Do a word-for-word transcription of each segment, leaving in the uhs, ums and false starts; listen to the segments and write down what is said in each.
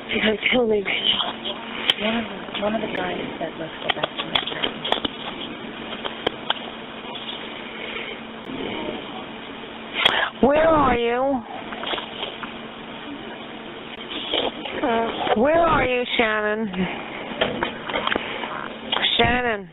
You're gonna kill me. One of the, one of the guys said, let's go back to my apartment. Where are you? Uh, where are you, Shannon? Shannon.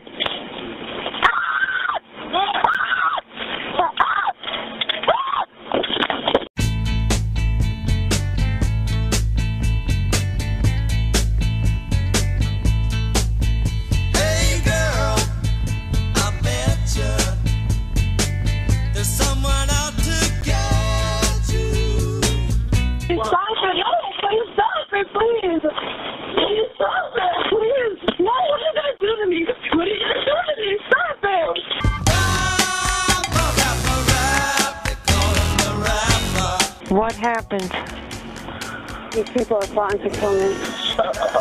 What happened? These people are plotting to kill me. Shut up.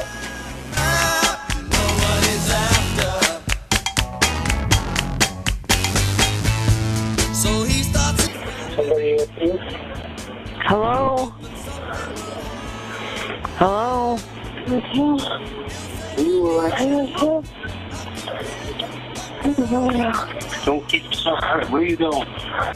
So he starts. Somebody with you? Hello? Hello? You are. I Don't get yourself hurt. Where are you going?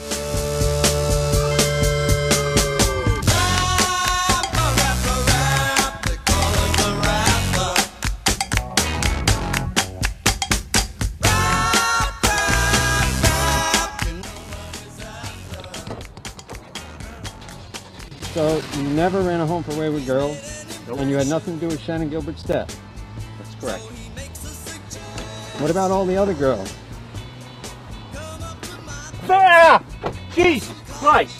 So you never ran a home for wayward girls, nope. And you had nothing to do with Shannon Gilbert's death? That's correct. What about all the other girls? Ah! Jesus Christ!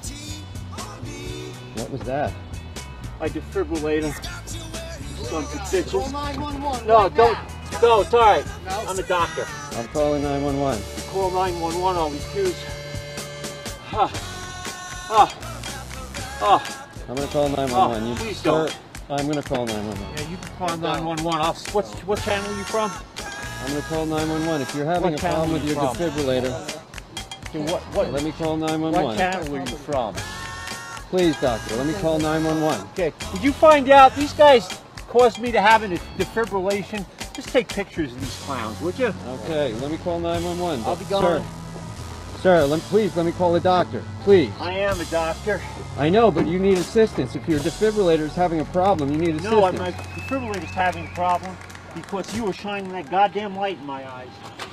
What was that? My defibrillator. Son of a bitch. Call nine one one. No, right don't. now. No, it's alright. No. I'm a doctor. I'm calling nine one one. You call nine one one, I'll refuse. Ah. Ah. Ah. I'm going to call nine one one. Oh, you, please sir, don't. I'm going to call nine one one. Yeah, you can call nine one one. I'll, what's, what channel are you from? I'm going to call nine one one. If you're having What a problem with your channel are you defibrillator, Okay, what, what, let me call nine one one. what channel are you from? Please, doctor, let me call nine one one. Okay, did you find out these guys caused me to have a defibrillation? Just take pictures of these clowns, would you? Okay, let me call nine one one. I'll be gone. Sir, sir let, please let me call the doctor. Please. I am a doctor. I know, but you need assistance. If your defibrillator is having a problem, you need assistance. No, my defibrillator's having a problem because you were shining that goddamn light in my eyes.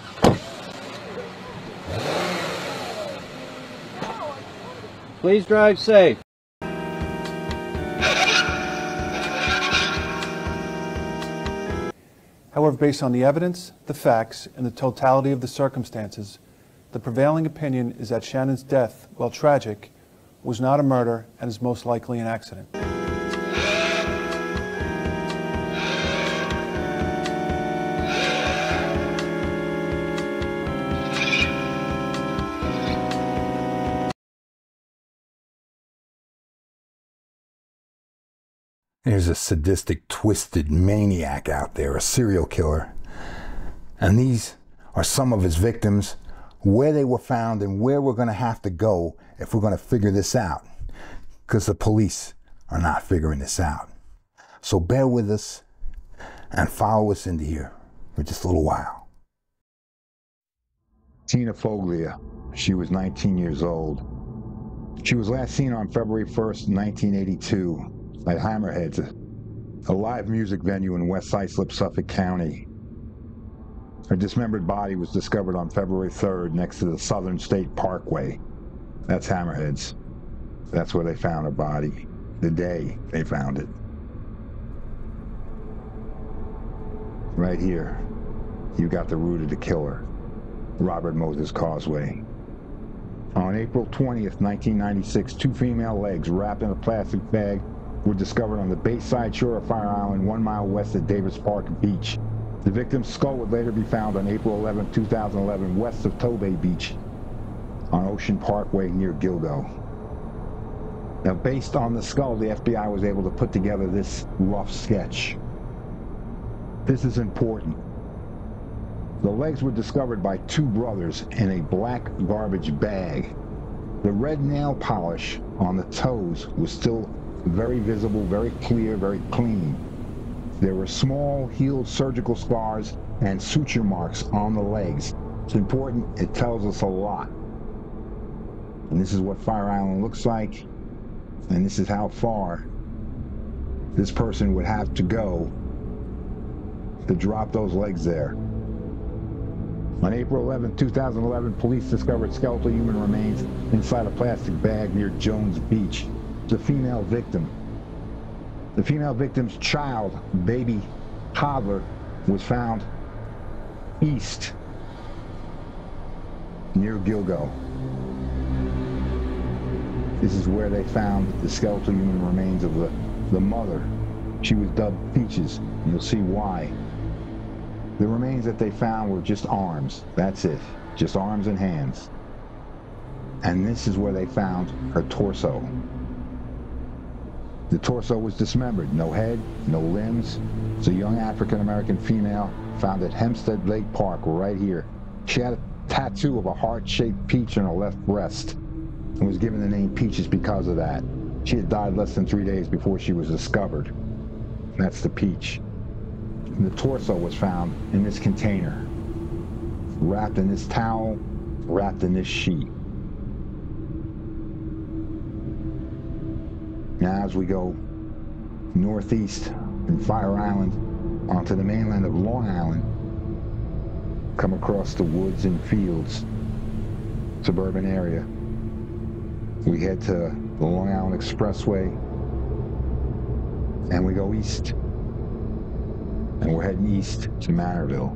Please drive safe. However, based on the evidence, the facts, and the totality of the circumstances, the prevailing opinion is that Shannon's death, while tragic, was not a murder and is most likely an accident. There's a sadistic, twisted maniac out there, a serial killer. And these are some of his victims, where they were found and where we're going to have to go if we're going to figure this out. Because the police are not figuring this out. So bear with us and follow us into here for just a little while. Tina Foglia, she was nineteen years old. She was last seen on February first, nineteen eighty-two. At Hammerheads, a live music venue in West Islip, Suffolk County. Her dismembered body was discovered on February third next to the Southern State Parkway. That's Hammerheads. That's where they found her body, the day they found it. Right here, you got the root of the killer, Robert Moses Causeway. On April twentieth, nineteen ninety-six, two female legs wrapped in a plastic bag were discovered on the Bayside shore of Fire Island, one mile west of Davis Park Beach. The victim's skull would later be found on April eleventh, two thousand eleven, west of Tobay Beach on Ocean Parkway near Gilgo. Now, based on the skull, the F B I was able to put together this rough sketch. This is important. The legs were discovered by two brothers in a black garbage bag. The red nail polish on the toes was still very visible, very clear, very clean. There were small healed surgical scars and suture marks on the legs. It's important, it tells us a lot. And this is what Fire Island looks like, and this is how far this person would have to go to drop those legs there. On April eleventh, two thousand eleven, police discovered skeletal human remains inside a plastic bag near Jones Beach. The female victim. The female victim's child, baby toddler, was found east near Gilgo. This is where they found the skeletal human remains of the, the mother. She was dubbed Peaches. You'll see why. The remains that they found were just arms. That's it. Just arms and hands. And this is where they found her torso. The torso was dismembered. No head, no limbs. It's a young African-American female found at Hempstead Lake Park right here. She had a tattoo of a heart-shaped peach on her left breast and was given the name Peaches because of that. She had died less than three days before she was discovered. That's the peach. And the torso was found in this container, wrapped in this towel, wrapped in this sheet. Now as we go northeast in Fire Island onto the mainland of Long Island, come across the woods and fields, suburban area, we head to the Long Island Expressway and we go east. And we're heading east to Manorville.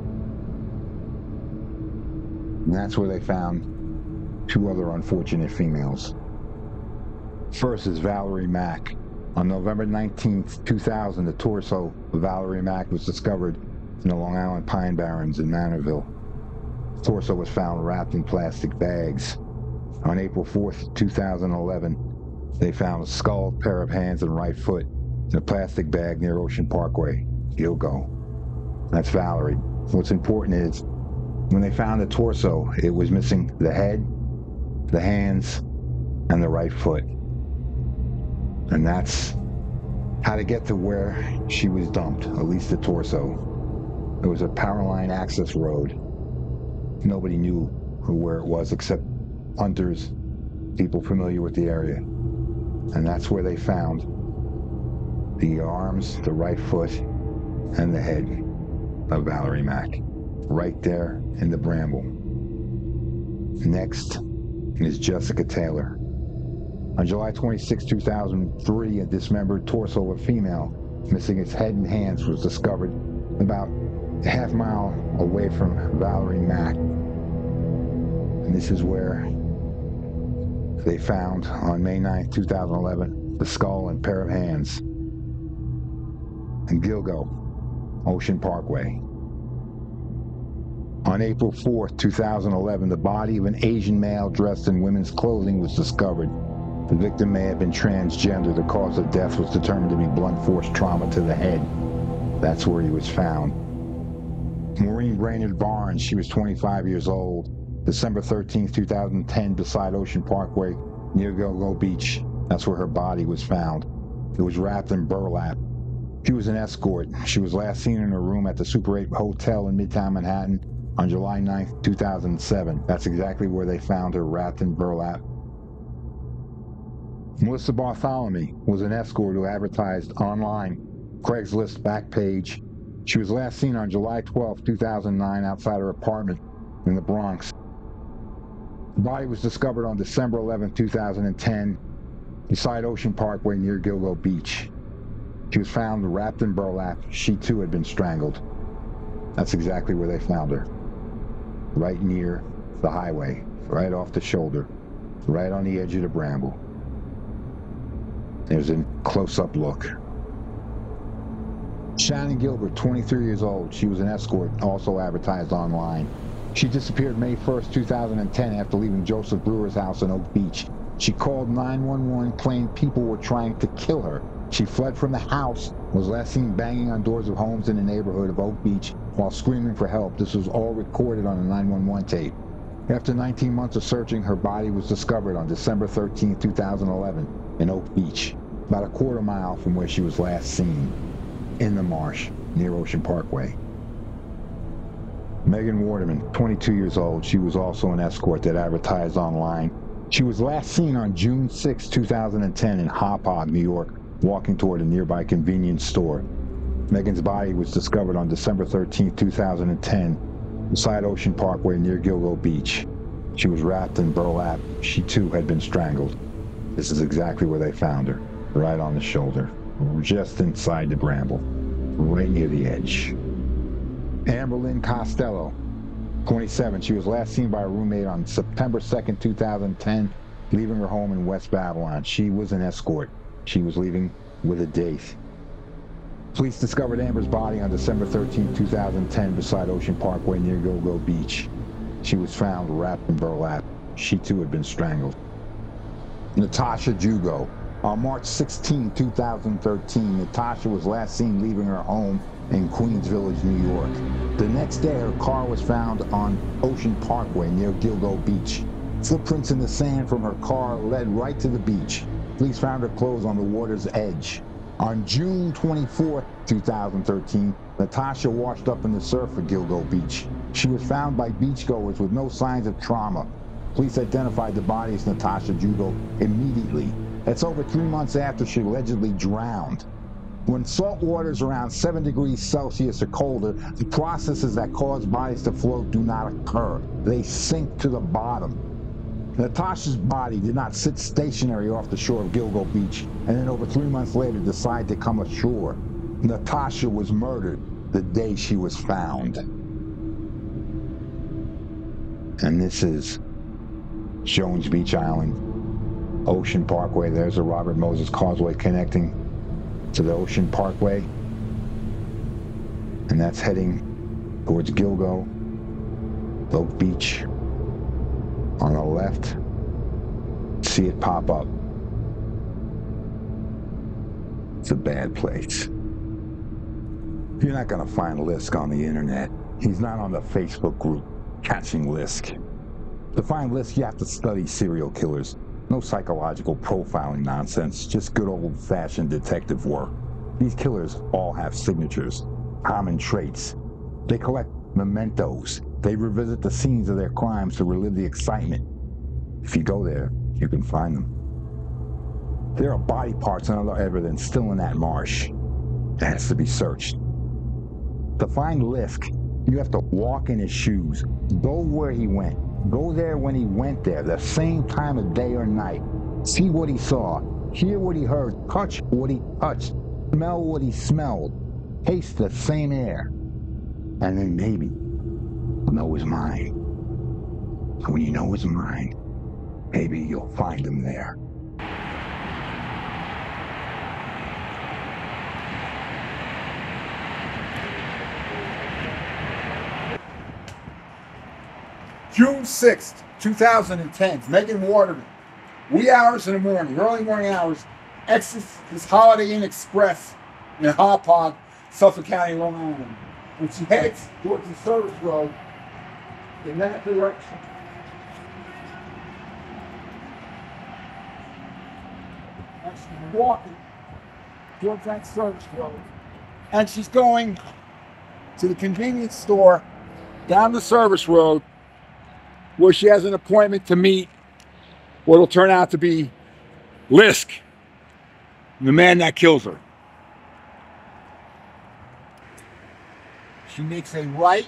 And that's where they found two other unfortunate females. First is Valerie Mack. On November nineteenth, two thousand, the torso of Valerie Mack was discovered in the Long Island Pine Barrens in Manorville. The torso was found wrapped in plastic bags. On April fourth, two thousand eleven, they found a skull, pair of hands, and right foot in a plastic bag near Ocean Parkway, Gilgo. That's Valerie. What's important is, when they found the torso, it was missing the head, the hands, and the right foot. And that's how to get to where she was dumped, at least the torso. It was a power line access road. Nobody knew where it was except hunters, people familiar with the area. And that's where they found the arms, the right foot, and the head of Valerie Mack, right there in the bramble. Next is Jessica Taylor. On July twenty-sixth, two thousand three, a dismembered torso of a female, missing its head and hands, was discovered about a half mile away from Valerie Mack. And this is where they found, on May ninth, two thousand eleven, the skull and pair of hands in Gilgo, Ocean Parkway. On April fourth, two thousand eleven, the body of an Asian male dressed in women's clothing was discovered. The victim may have been transgender. The cause of death was determined to be blunt force trauma to the head. That's where he was found. Maureen Brainerd Barnes, she was twenty-five years old. December thirteenth, two thousand ten, beside Ocean Parkway near Gilgo Beach. That's where her body was found. It was wrapped in burlap. She was an escort. She was last seen in her room at the Super eight Hotel in Midtown Manhattan on July ninth, two thousand seven. That's exactly where they found her, wrapped in burlap. Melissa Bartholomew was an escort who advertised online, Craigslist back page. She was last seen on July twelfth, two thousand nine, outside her apartment in the Bronx. The body was discovered on December eleventh, two thousand ten, beside Ocean Parkway near Gilgo Beach. She was found wrapped in burlap. She too had been strangled. That's exactly where they found her. Right near the highway, right off the shoulder, right on the edge of the bramble. There's a close-up look. Shannon Gilbert, twenty-three years old. She was an escort, also advertised online. She disappeared May first, two thousand ten, after leaving Joseph Brewer's house in Oak Beach. She called nine one one, claimed people were trying to kill her. She fled from the house, was last seen banging on doors of homes in the neighborhood of Oak Beach while screaming for help. This was all recorded on a nine one one tape. After nineteen months of searching, her body was discovered on December thirteenth, two thousand eleven in Oak Beach. about a quarter mile from where she was last seen, in the marsh near Ocean Parkway. Megan Waterman, twenty-two years old, she was also an escort that advertised online. She was last seen on June sixth, two thousand ten in Hauppauge, New York, walking toward a nearby convenience store. Megan's body was discovered on December thirteenth, two thousand ten, beside Ocean Parkway near Gilgo Beach. She was wrapped in burlap. She too had been strangled. This is exactly where they found her, right on the shoulder, just inside the bramble, right near the edge. Amber Lynn Costello, twenty-seven. She was last seen by a roommate on September second, two thousand ten, leaving her home in West Babylon. She was an escort. She was leaving with a date. Police discovered Amber's body on December thirteenth, two thousand ten, beside Ocean Parkway near Gilgo Beach. She was found wrapped in burlap. She too had been strangled. Natasha Jugo. On March sixteenth, two thousand thirteen, Natasha was last seen leaving her home in Queens Village, New York. The next day, her car was found on Ocean Parkway near Gilgo Beach. Footprints in the sand from her car led right to the beach. Police found her clothes on the water's edge. On June twenty-fourth, two thousand thirteen, Natasha washed up in the surf at Gilgo Beach. She was found by beachgoers with no signs of trauma. Police identified the body as Natasha Jugo immediately. That's over three months after she allegedly drowned. When salt water is around seven degrees Celsius or colder, the processes that cause bodies to float do not occur. They sink to the bottom. Natasha's body did not sit stationary off the shore of Gilgo Beach and then over three months later decide to come ashore. Natasha was murdered the day she was found. And this is Jones Beach Island, Ocean Parkway. There's a Robert Moses Causeway connecting to the Ocean Parkway. And that's heading towards Gilgo, Oak Beach. On the left, see it pop up. It's a bad place. You're not gonna find Lisk on the internet. He's not on the Facebook group, Catching Lisk. To find Lisk, you have to study serial killers. No psychological profiling nonsense, just good old-fashioned detective work. These killers all have signatures, common traits. They collect mementos. They revisit the scenes of their crimes to relive the excitement. If you go there, you can find them. There are body parts and other evidence still in that marsh. It has to be searched. To find Lisk, you have to walk in his shoes, go where he went, go there when he went there, the same time of day or night, see what he saw, hear what he heard, touch what he touched, smell what he smelled, taste the same air, and then maybe know his mind. And when you know his mind, maybe you'll find him there. June sixth, two thousand ten, Megan Waterman, wee hours in the morning, early morning hours, exits this Holiday Inn Express in Hauppauge, Suffolk County, Long Island. And she heads towards the service road in that direction. And she's walking towards that service road. And she's going to the convenience store down the service road where she has an appointment to meet what will turn out to be Lisk, the man that kills her. She makes a right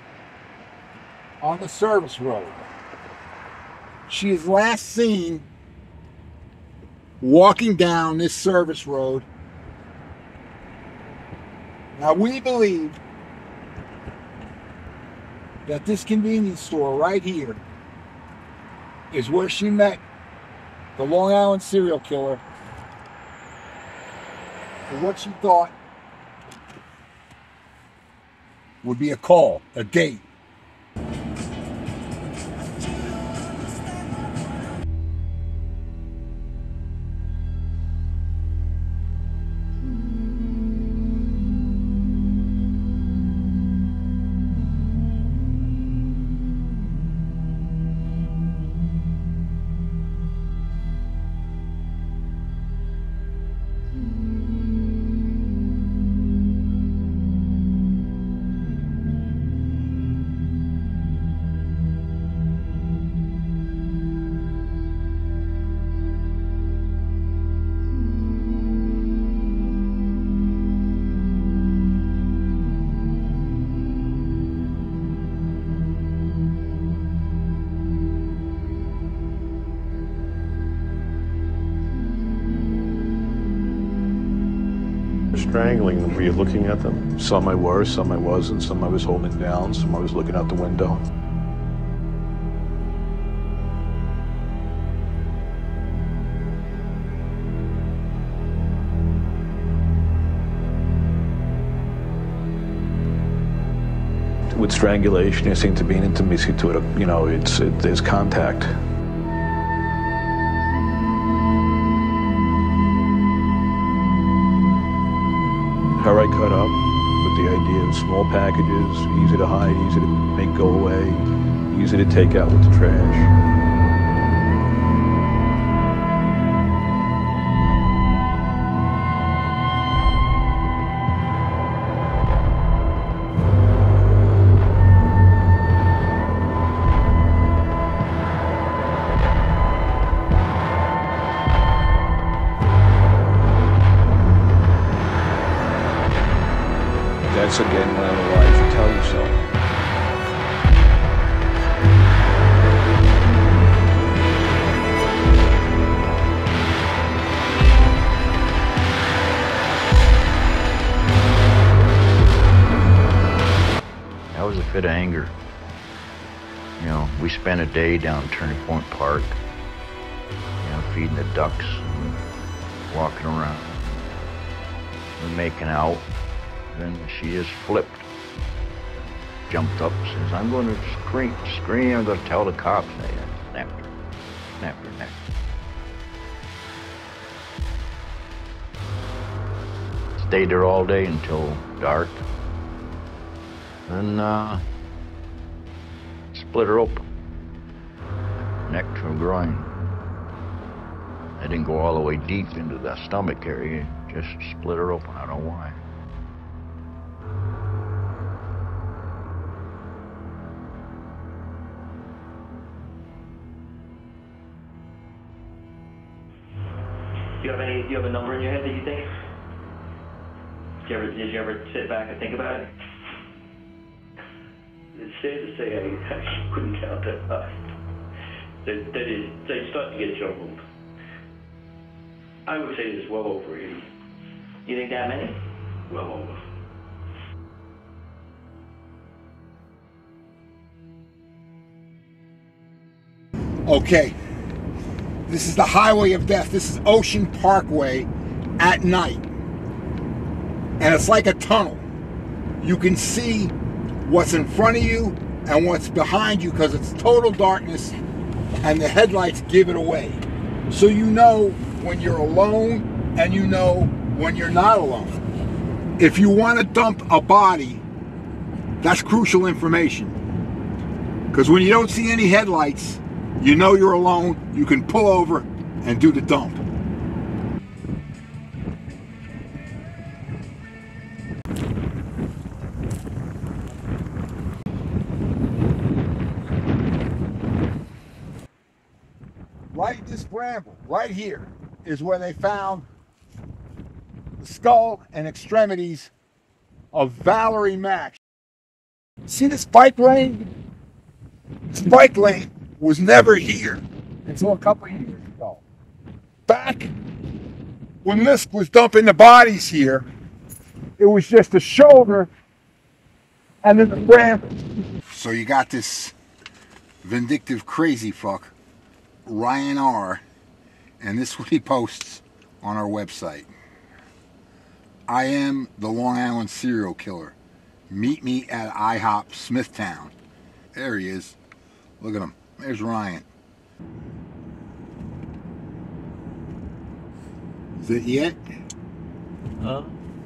on the service road. She is last seen walking down this service road. Now we believe that this convenience store right here is where she met the Long Island serial killer for what she thought would be a call, a date. strangling them? Were you looking at them? Some I were, some I wasn't, some I was holding down, some I was looking out the window. With strangulation, there seems to be an intimacy to it. You know, it's it, there's contact. Her I cut up with the idea of small packages, easy to hide, easy to make go away, easy to take out with the trash. That's again one of the lies you tell yourself. That was a fit of anger. You know, we spent a day down Turning Point Park, you know, feeding the ducks and walking around and making out. Then she just flipped, jumped up, says, I'm going to scream, scream, I'm going to tell the cops. And I snapped her, snapped her neck. Stayed there all day until dark. Then uh, split her open, neck to her groin. I didn't go all the way deep into the stomach area, just split her open, I don't know why. Do you have any? Do you have a number in your head that you think? Did you ever? Did you ever sit back and think about it? It's sad to say I actually couldn't count that high. That, that is, they start to get jumbled. I would say it's well over eighty. You think that many? Well over. Okay. This is the highway of death. This is Ocean Parkway at night. And it's like a tunnel. You can see what's in front of you and what's behind you because it's total darkness and the headlights give it away. So you know when you're alone and you know when you're not alone. If you want to dump a body, that's crucial information. Because when you don't see any headlights, you know you're alone, you can pull over and do the dump. Right this bramble, right here, is where they found the skull and extremities of Valerie Mack. See this bike lane? This bike lane was never here until a couple of years ago. Back when Lisk was dumping the bodies here, it was just a shoulder and then the bramble. So you got this vindictive crazy fuck, Ryan R., and this is what he posts on our website. I am the Long Island serial killer. Meet me at IHOP Smithtown. There he is. Look at him. There's Ryan. Is it yet? Huh?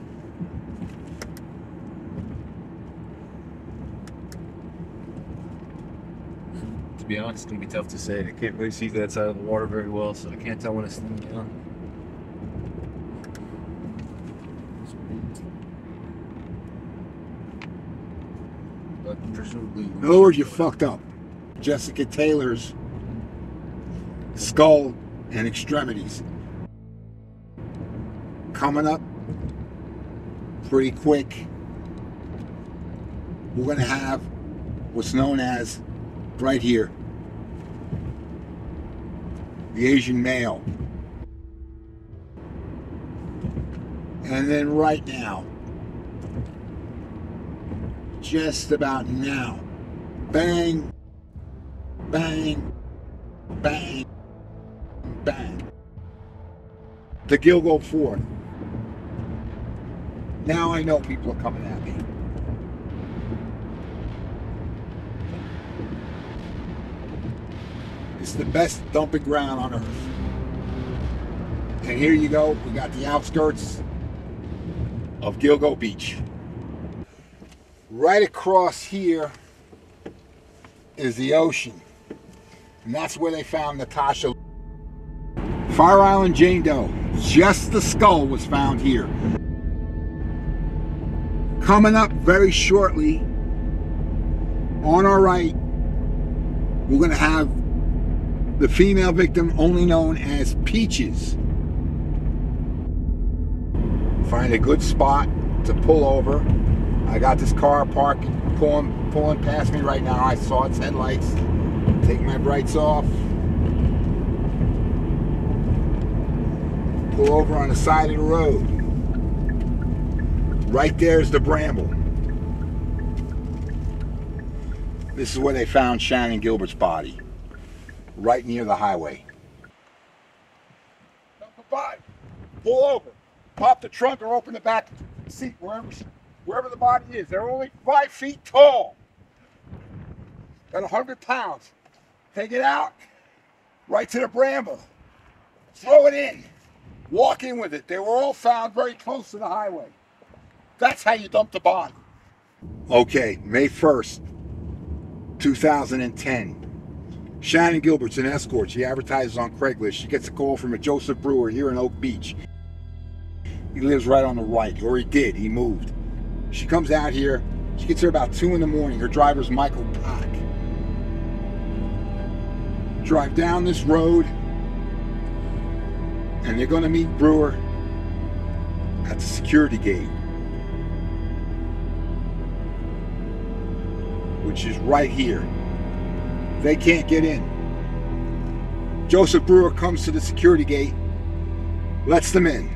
To be honest, it's gonna be tough to say. I can't really see that side of the water very well, so I can't tell when it's slowing down. But presumably, In other words, you fucked up. Jessica Taylor's skull and extremities. Coming up pretty quick, we're going to have what's known as, right here, the Asian male. And then right now, just about now, bang, bang, bang, bang. The Gilgo Ford. Now I know people are coming at me. It's the best dumping ground on earth. And here you go, we got the outskirts of Gilgo Beach. Right across here is the ocean. And that's where they found Natasha. Fire Island Jane Doe. Just the skull was found here. Coming up very shortly, on our right, we're going to have the female victim, only known as Peaches. Find a good spot to pull over. I got this car parked, pulling, pulling past me right now. I saw its headlights. Take my brights off. Pull over on the side of the road. Right there's the bramble. This is where they found Shannan Gilbert's body. Right near the highway. Bye. Pull over. Pop the trunk or open the back seat, wherever, wherever the body is. They're only five feet tall. Got a hundred pounds. Take it out. Right to the bramble. Throw it in. Walk in with it. They were all found very close to the highway. That's how you dump the body. Okay, May first, two thousand ten. Shannan Gilbert's an escort. She advertises on Craigslist. She gets a call from a Joseph Brewer here in Oak Beach. He lives right on the right, or he did. He moved. She comes out here. She gets here about two in the morning. Her driver's Michael Pack. Drive down this road, and they're going to meet Brewer at the security gate, which is right here. They can't get in. Joseph Brewer comes to the security gate, lets them in.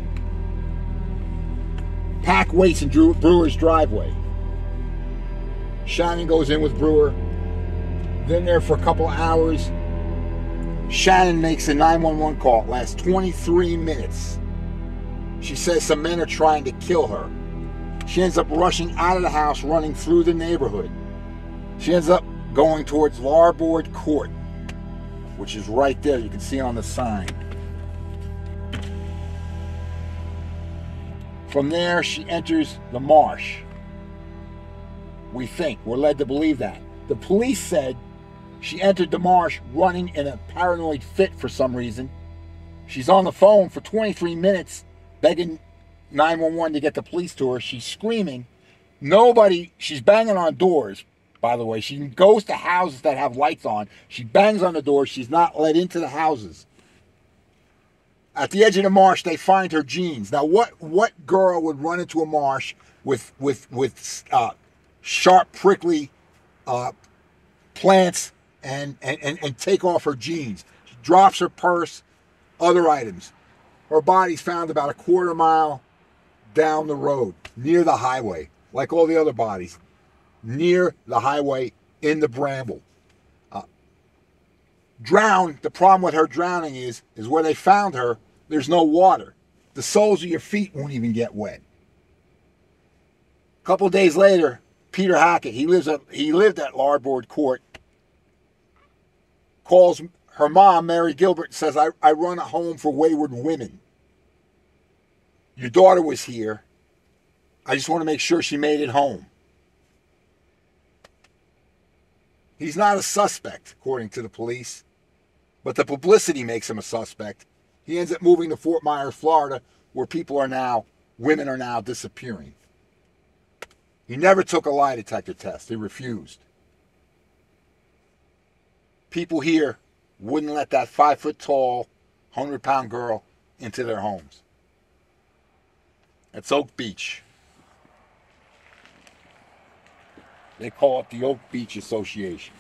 Pack waits in Drew, Brewer's driveway. Shannan goes in with Brewer. Then there for a couple hours. Shannan makes a nine one one call. It lasts twenty-three minutes. She says some men are trying to kill her. She ends up rushing out of the house, running through the neighborhood. She ends up going towards Larboard Court, which is right there. You can see on the sign. From there, she enters the marsh. We think, we're led to believe that. The police said she entered the marsh running in a paranoid fit for some reason. She's on the phone for twenty-three minutes begging nine one one to get the police to her. She's screaming. Nobody, she's banging on doors, by the way. She goes to houses that have lights on. She bangs on the doors. She's not let into the houses. At the edge of the marsh, they find her jeans. Now, what what girl would run into a marsh with with with uh, sharp, prickly uh, plants and, and and and take off her jeans? She drops her purse, other items. Her body's found about a quarter mile down the road, near the highway, like all the other bodies, near the highway in the bramble. Uh, drowned. The problem with her drowning is is where they found her. There's no water. The soles of your feet won't even get wet. A couple of days later, Peter Hackett, he lives at he lived at Larboard Court, calls her mom, Mary Gilbert, and says, I, I run a home for wayward women. Your daughter was here. I just want to make sure she made it home. He's not a suspect, according to the police, but the publicity makes him a suspect. He ends up moving to Fort Myers, Florida, where people are now, women are now disappearing. He never took a lie detector test. He refused. People here wouldn't let that five-foot-tall, hundred-pound girl into their homes. It's Oak Beach. They call it the Oak Beach Association.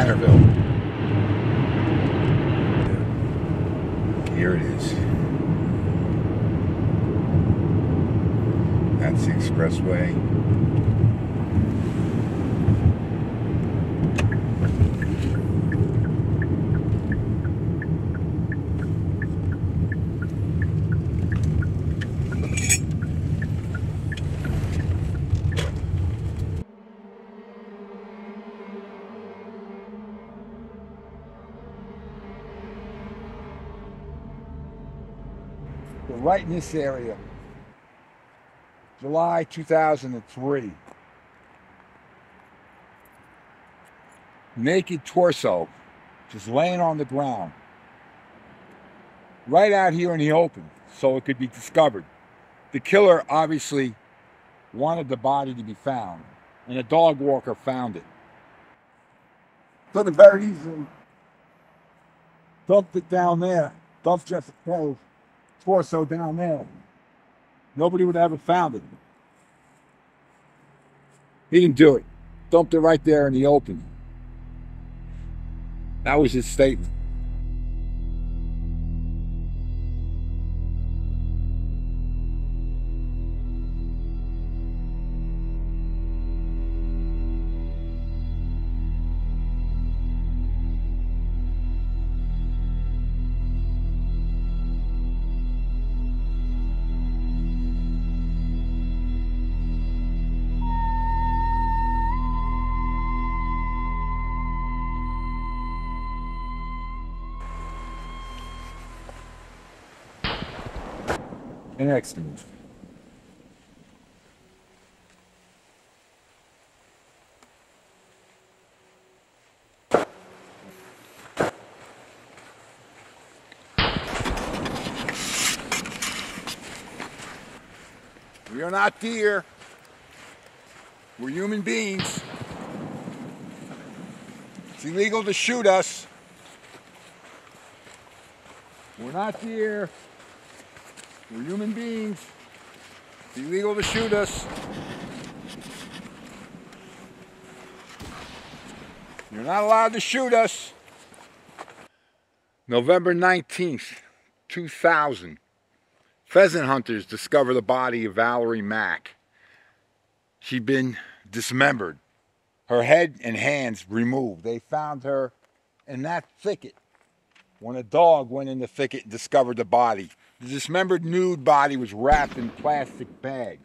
Manorville. Here it is. That's the expressway. We're right in this area. July two thousand three. Naked torso, just laying on the ground. Right out here in the open, so it could be discovered. The killer obviously wanted the body to be found, and a dog walker found it. Could have very easily dumped it down there, dumped Jessica Crow's torso down there. Nobody would have ever found it. He didn't do it. Dumped it right there in the open. That was his statement. And excellent. We are not deer. We're human beings. It's illegal to shoot us. We're not deer. We're human beings. It's illegal to shoot us. You're not allowed to shoot us. November nineteenth, two thousand. Pheasant hunters discover the body of Valerie Mack. She'd been dismembered. Her head and hands removed. They found her in that thicket when a dog went in the thicket and discovered the body. The dismembered nude body was wrapped in plastic bags.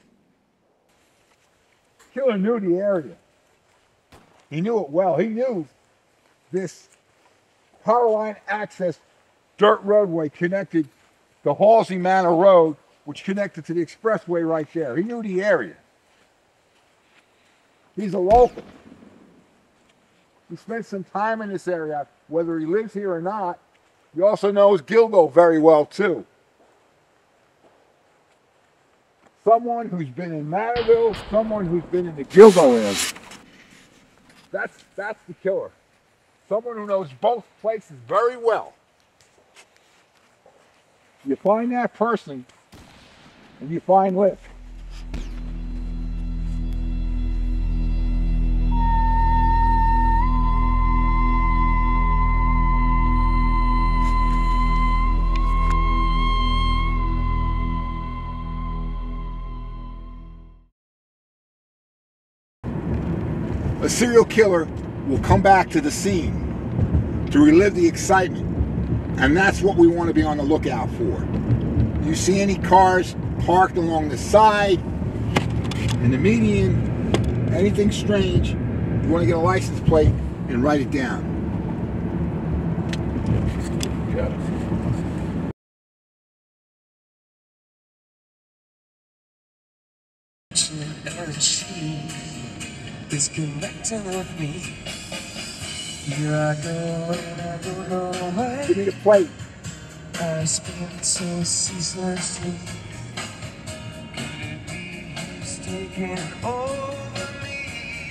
Killer knew the area. He knew it well. He knew this power line access dirt roadway connected the Halsey Manor Road, which connected to the expressway right there. He knew the area. He's a local. He spent some time in this area, whether he lives here or not. He also knows Gilgo very well, too. Someone who's been in Manorville, someone who's been in the Gilgo area. That's, that's the killer. Someone who knows both places very well. You find that person, and you find Liv. A serial killer will come back to the scene to relive the excitement, and that's what we want to be on the lookout for. You see any cars parked along the side, in the median, anything strange, you want to get a license plate and write it down. Got it. Disconnecting with me. Here I go and I don't know why. Give me the plate. I spent so ceaselessly. He's taking over me.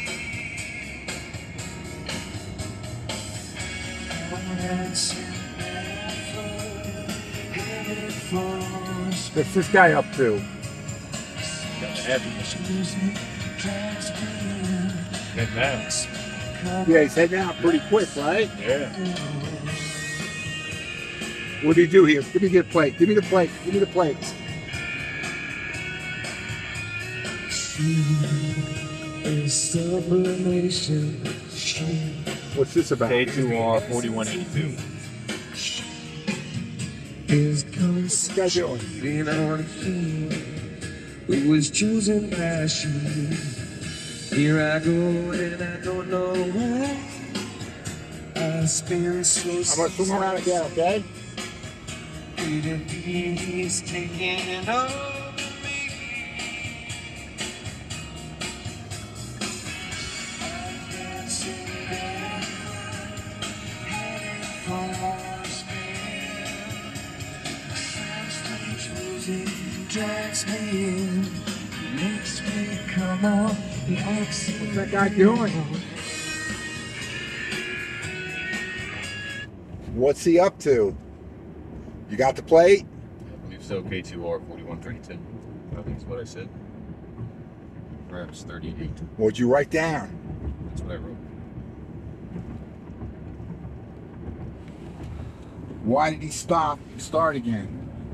What's this guy up to? Got the happiness. Good man. Yeah, he's heading out pretty quick, right? Yeah. What do you do here? Give me the plate. Give me the plate. Give me the plates. What's this about? K two R forty-one eighty-two. What's the guy doing? It was chosen by you. Here I go and I don't know why. I spend so I'm gonna swing around again, okay? He's taking it all. Drags me in, makes me come on. What's that guy doing? What's he up to? You got the plate? I believe so. K two R forty-one thirty-two. I think that's what I said. Perhaps thirty-eight. What'd you write down? That's what I wrote. Why did he stop and start again?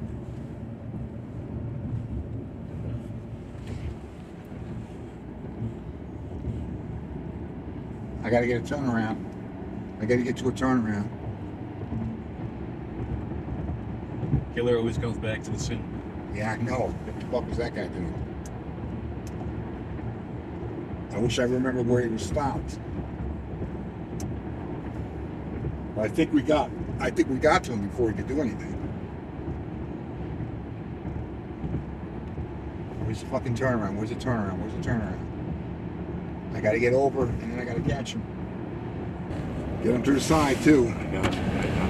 I gotta get a turnaround. I gotta get to a turnaround. Killer always comes back to the scene. Yeah, I know. What the fuck was that guy doing? I wish I remembered where he was stopped. But I think we got I think we got to him before he could do anything. Where's the fucking turnaround? Where's the turnaround? Where's the turnaround? I gotta get over and then I gotta catch him. Get him to the side too. I got you.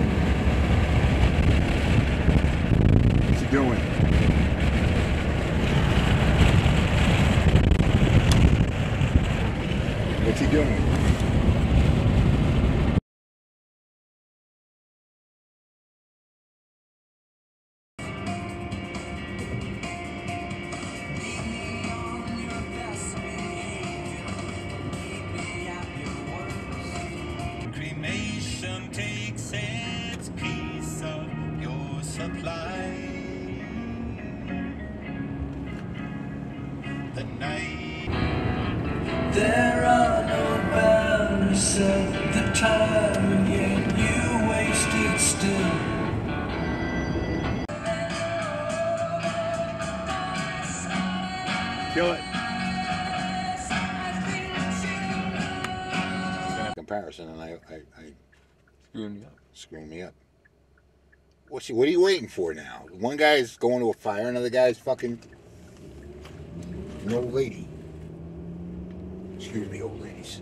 What's he doing? What's he doing? Cremation takes its piece of your supply. The night there are no boundaries of the time, and yet you wasted still. Kill it. Comparison, and I, I, I Screwing me up. screwing me up. What's he, what are you waiting for now? One guy's going to a fire, another guy's fucking an old lady. Excuse me, old ladies.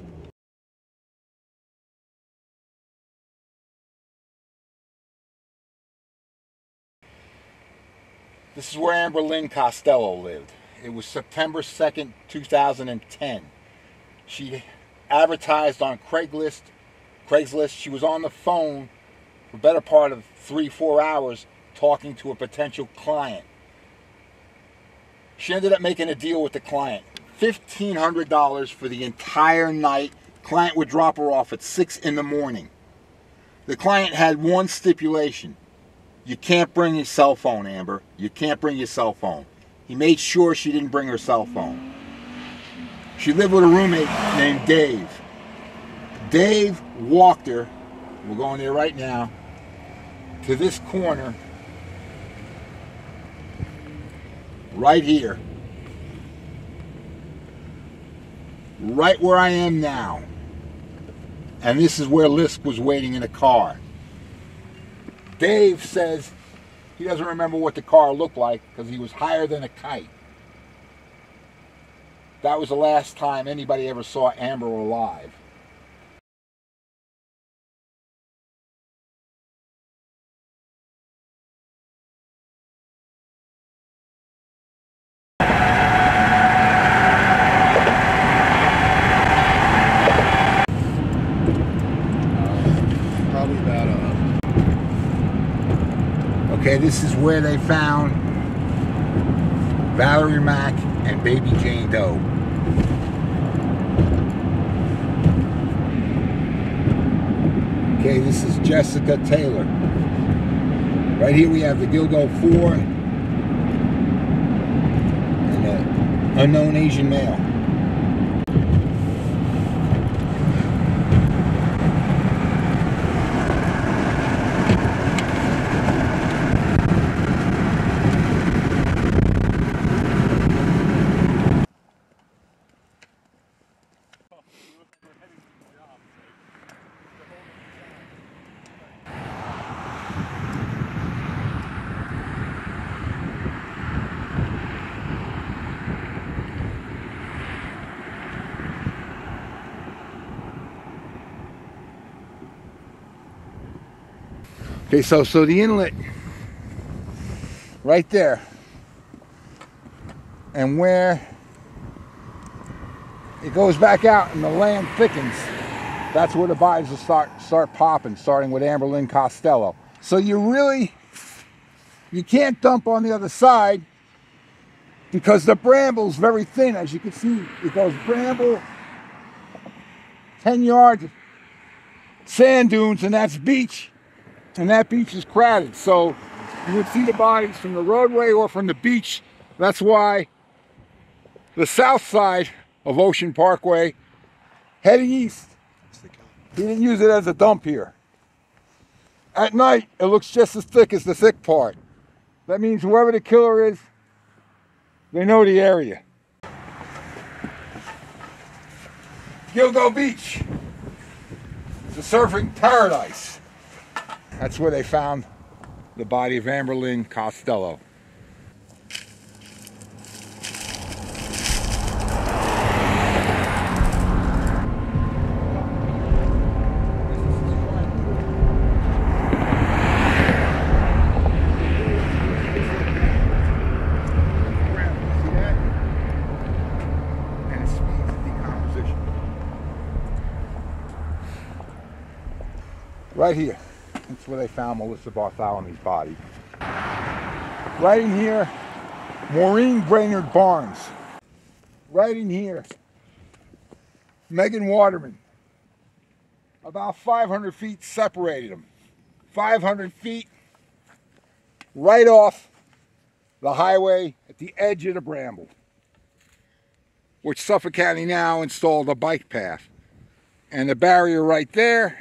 This is where Amber Lynn Costello lived. It was September second, two thousand ten. She advertised on Craigslist. Craigslist. She was on the phone for the better part of three, four hours talking to a potential client. She ended up making a deal with the client. fifteen hundred dollars for the entire night. Client would drop her off at six in the morning. The client had one stipulation. You can't bring your cell phone, Amber. You can't bring your cell phone. He made sure she didn't bring her cell phone. She lived with a roommate named Dave. Dave walked her, we're going there right now, to this corner, right here. Right where I am now. And this is where Lisk was waiting in a car. Dave says he doesn't remember what the car looked like because he was higher than a kite. That was the last time anybody ever saw Amber alive. Probably about a. Okay, this is where they found Valerie Mack and baby Jane Doe. This is Jessica Taylor. Right here we have the Gilgo four and an unknown Asian male. Okay, so so the inlet right there, and where it goes back out and the land thickens, that's where the bodies will start start popping, starting with Amberlynn Costello. So you really, you can't dump on the other side because the bramble's very thin. As you can see, it goes bramble, ten yards, sand dunes, and that's beach. And that beach is crowded, so you would see the bodies from the roadway or from the beach. That's why the south side of Ocean Parkway, heading east, he didn't use it as a dump here. At night, it looks just as thick as the thick part. That means whoever the killer is, they know the area. Gilgo Beach, the surfing paradise. That's where they found the body of Amberlynn Costello. Right here. That's where they found Melissa Bartholomew's body. Right in here, Maureen Brainerd Barnes. Right in here, Megan Waterman. About five hundred feet separated them. five hundred feet right off the highway at the edge of the bramble, which Suffolk County now installed a bike path. And the barrier right there,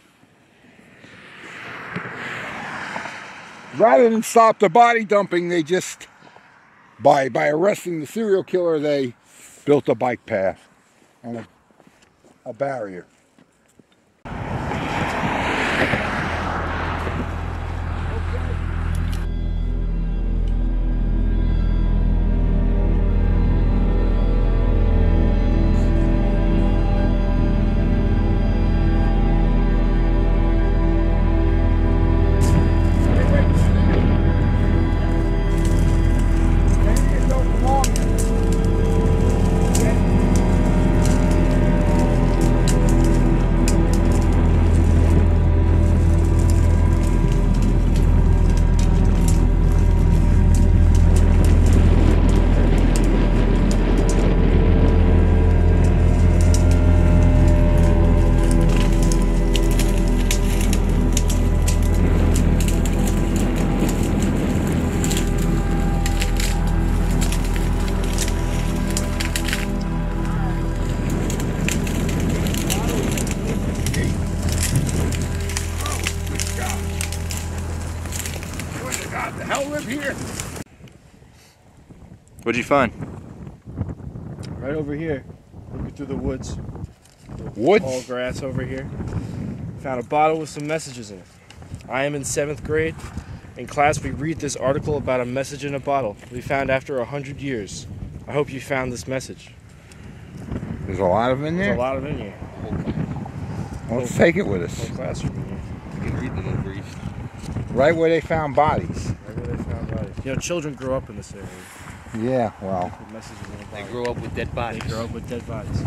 rather than stop the body dumping, they just, by, by arresting the serial killer, they built a bike path and a, a barrier. What'd you find? Right over here, looking through the woods. Woods? Tall grass over here. Found a bottle with some messages in it. I am in seventh grade. In class, we read this article about a message in a bottle we found after a hundred years. I hope you found this message. There's a lot of them in there? There's a lot of them in here. Well, let's take it with us. Whole classroom in here. You can read the Over East. Right where they found bodies. Right where they found bodies. You know, children grow up in this area. Yeah, well. With messages in a bottle. They grow up with dead bodies. They grow up with dead bodies.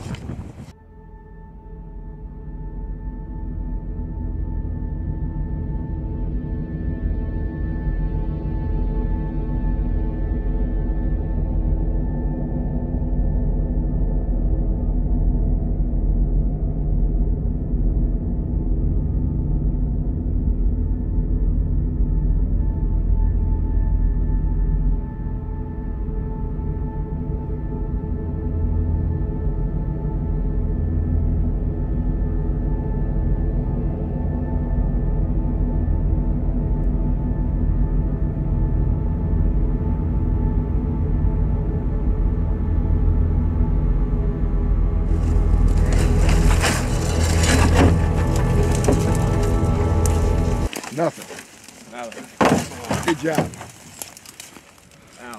Nothing. Nothing. Good job. Ow.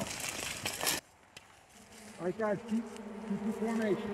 All right, guys, keep, keep your formation.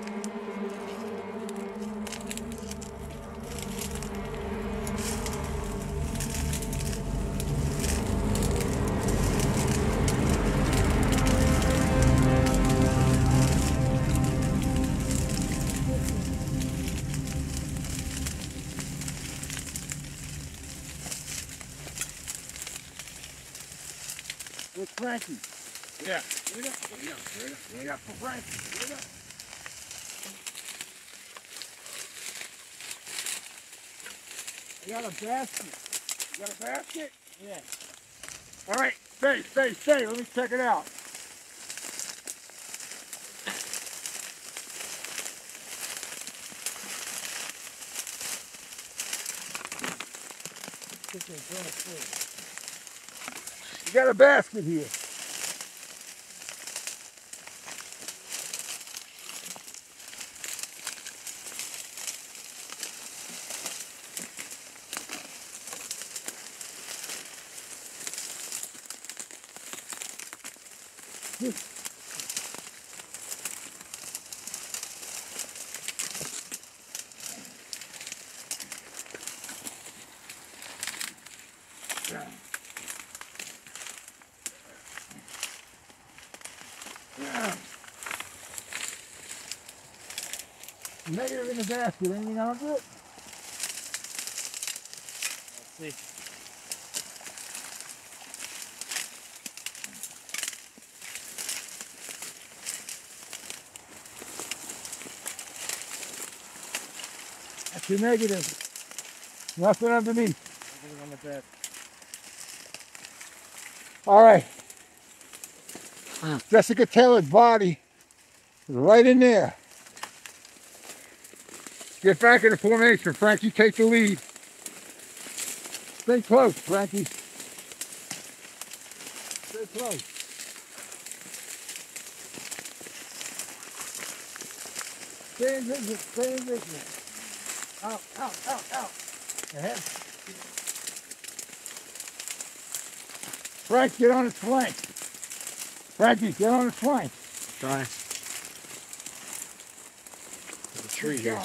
Where's Frankie? Yeah. Wait up, wait up, wait up, wait up for Frankie. Wait up. You got a basket. You got a basket? Yeah. All right, stay, stay, stay. Let me check it out. You got a basket here. Yeah. Yeah. Negative in the basket. Anything else it? Let's see. That's your negative. Nothing underneath. Everything on the bed. All right. Jessica Taylor's body is right in there. Get back in the formation. Frankie, take the lead. Stay close, Frankie. Stay close. Stay in vision. Stay in vision. Out, out, out, out. Ahead. Frank, get on his flank. Frankie, get on his flank. Try. There's a tree here.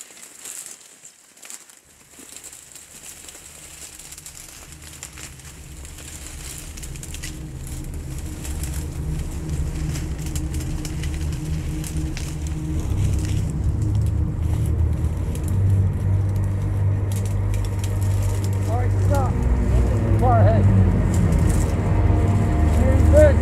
All right, stop. Far ahead. Stay good.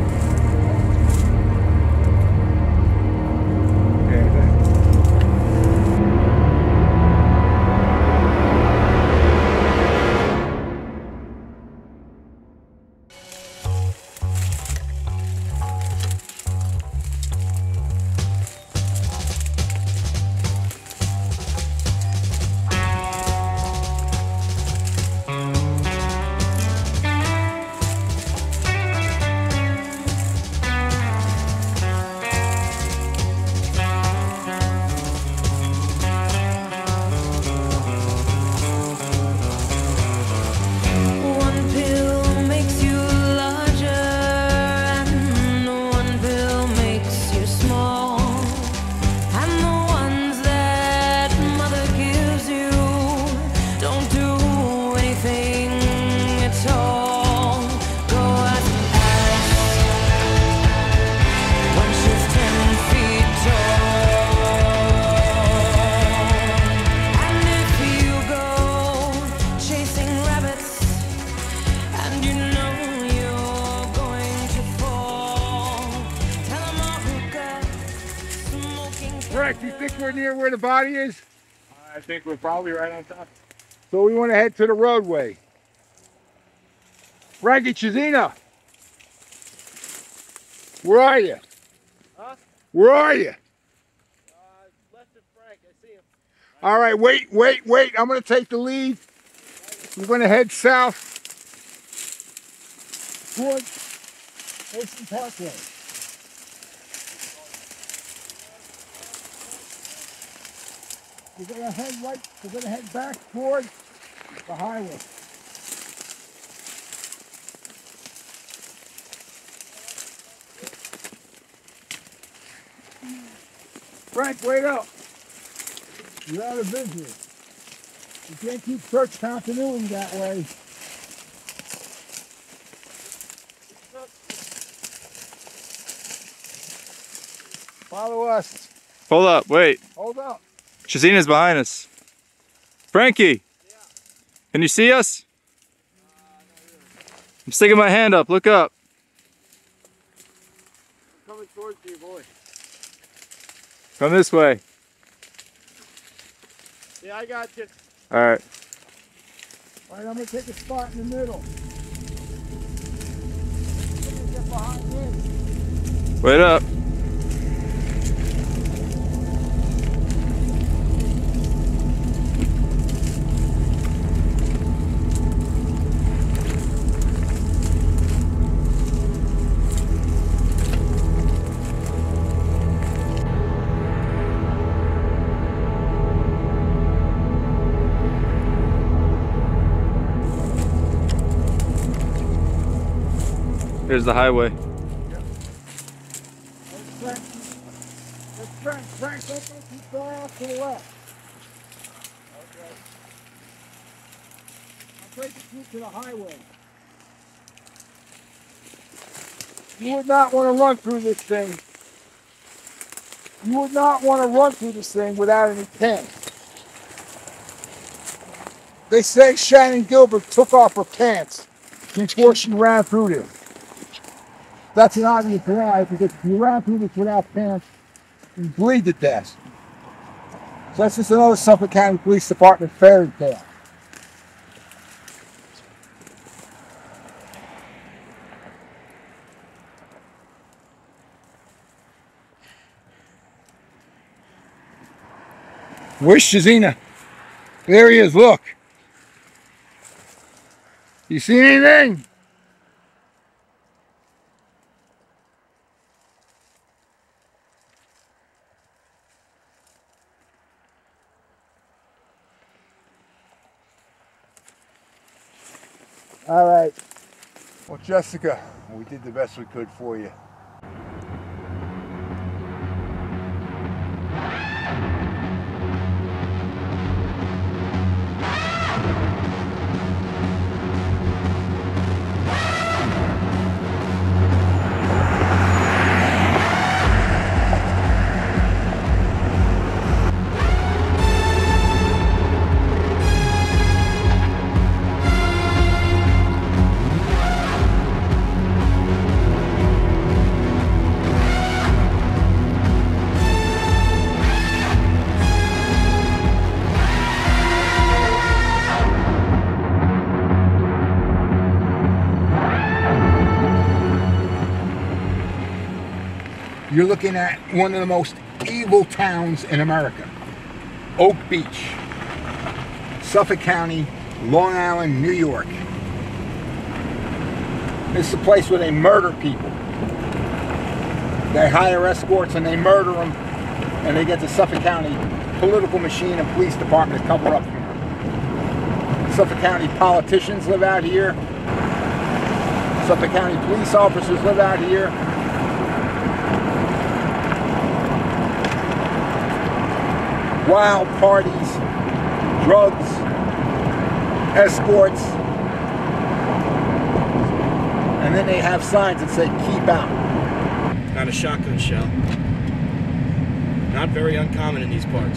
Frank, do you think we're near where the body is? I think we're probably right on top. So we want to head to the roadway. Frankie Chizina, where are you? Huh? Where are you? Uh, left of Frank. I see him. All right, wait, wait, wait. I'm going to take the lead. We're going to head south towards Ocean Parkway. We're going to head right, we're going to head back towards the highway. Frank, wait up. You're out of business. You can't keep church continuity that way. Follow us. Hold up, wait. Hold up. Shazina's behind us. Frankie! Yeah. Can you see us? I'm sticking my hand up, look up. Coming towards you, boy. Come this way. Yeah, I got you. Alright. All right, I'm going to take a spot in the middle. Get behind me. Wait up. Here's the highway. Frank, Frank, Frank, don't go too far off to the left. Okay. I'll take you to the highway. You would not want to run through this thing. You would not want to run through this thing without any pants. They say Shannon Gilbert took off her pants before she ran through this. That's an obvious lie, because if you ran through this without pants, you bleed to death. So that's just another Suffolk County Police Department fairy tale. Where's Shazina? There he is, look. You see anything? All right. Well, Jessica, we did the best we could for you. You're looking at one of the most evil towns in America. Oak Beach, Suffolk County, Long Island, New York. This is a place where they murder people. They hire escorts and they murder them, and they get the Suffolk County political machine and police department to cover up for them. Suffolk County politicians live out here. Suffolk County police officers live out here. Wild parties, drugs, escorts, and then they have signs that say keep out. Got a shotgun shell. Not very uncommon in these parts.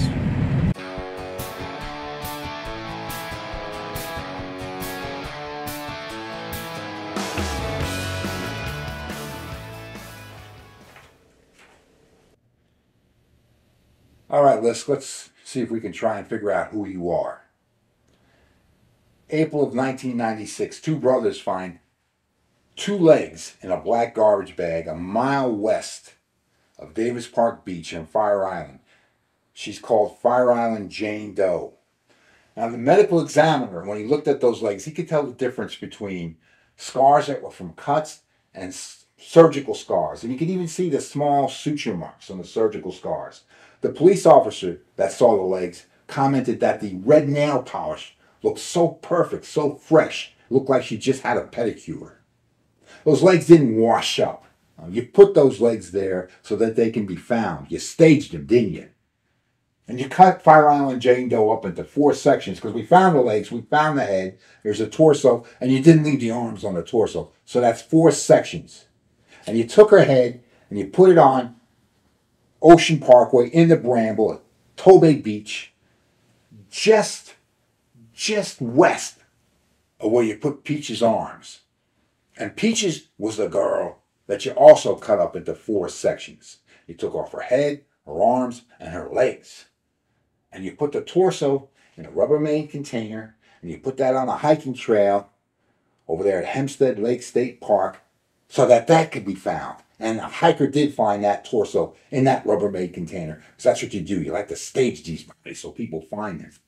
All right, let's, let's see if we can try and figure out who you are. April of nineteen ninety-six, two brothers find two legs in a black garbage bag a mile west of Davis Park Beach in Fire Island. She's called Fire Island Jane Doe. Now, the medical examiner, when he looked at those legs, he could tell the difference between scars that were from cuts and surgical scars. And you can even see the small suture marks on the surgical scars. The police officer that saw the legs commented that the red nail polish looked so perfect, so fresh, it looked like she just had a pedicure. Those legs didn't wash up. Uh, you put those legs there so that they can be found. You staged them, didn't you? And you cut Fire Island Jane Doe up into four sections because we found the legs, we found the head, there's a torso, and you didn't leave the arms on the torso. So that's four sections. And you took her head and you put it on Ocean Parkway in the Bramble at Tobay Beach, just, just west of where you put Peach's arms. And Peaches was the girl that you also cut up into four sections. You took off her head, her arms, and her legs. And you put the torso in a Rubbermaid container, and you put that on a hiking trail over there at Hempstead Lake State Park so that that could be found. And a hiker did find that torso in that Rubbermaid container, because that's what you do. You like to stage these bodies so people find them.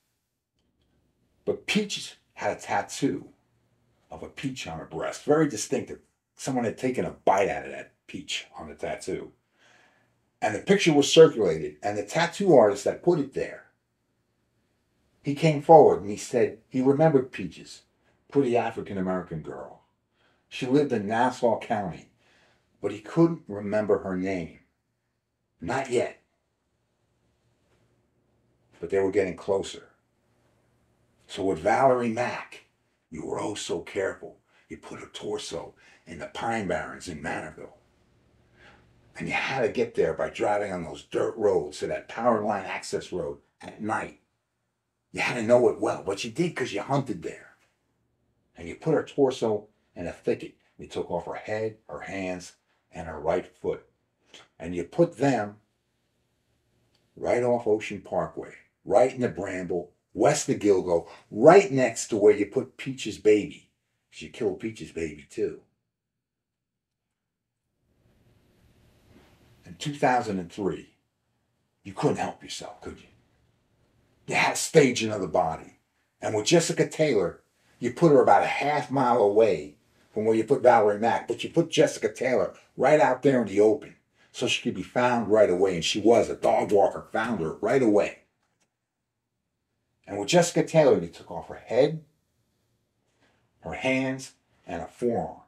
But Peaches had a tattoo of a peach on her breast, very distinctive. Someone had taken a bite out of that peach on the tattoo. And the picture was circulated, and the tattoo artist that put it there, he came forward and he said he remembered Peaches, pretty African-American girl. She lived in Nassau County, but he couldn't remember her name. Not yet. But they were getting closer. So with Valerie Mack, you were oh so careful. You put her torso in the Pine Barrens in Manorville. And you had to get there by driving on those dirt roads to that power line access road at night. You had to know it well, but you did because you hunted there. And you put her torso in a thicket. You took off her head, her hands, and her right foot. And you put them right off Ocean Parkway, right in the Bramble, west of Gilgo, right next to where you put Peach's baby. Because you killed Peach's baby too. In two thousand three, you couldn't help yourself, could you? You had to stage another body. And with Jessica Taylor, you put her about a half mile away from where you put Valerie Mack, but you put Jessica Taylor right out there in the open so she could be found right away. And she was. A dog walker found her right away. And with Jessica Taylor, you took off her head, her hands, and a forearm.